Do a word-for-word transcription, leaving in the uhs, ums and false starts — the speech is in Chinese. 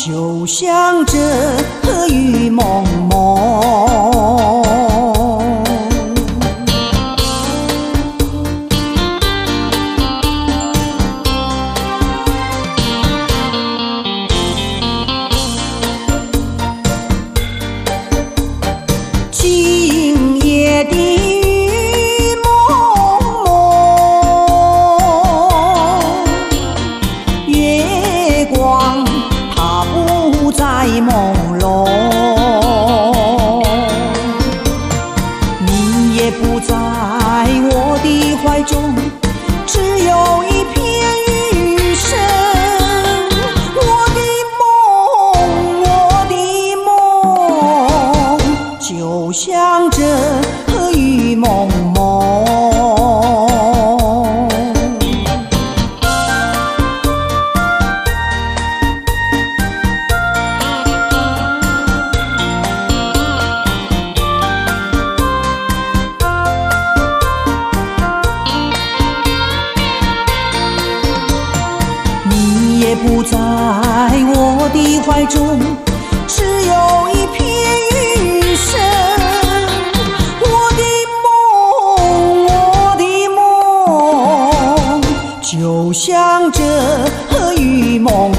就像这雨蒙蒙。今夜的雨蒙蒙，月光它不再朦胧，你也不在我的怀中，只有一片雨声。我的梦，我的梦，就像这雨蒙蒙。你也不在我的怀中，只有一片雨声。我的梦，我的梦，就像这雨蒙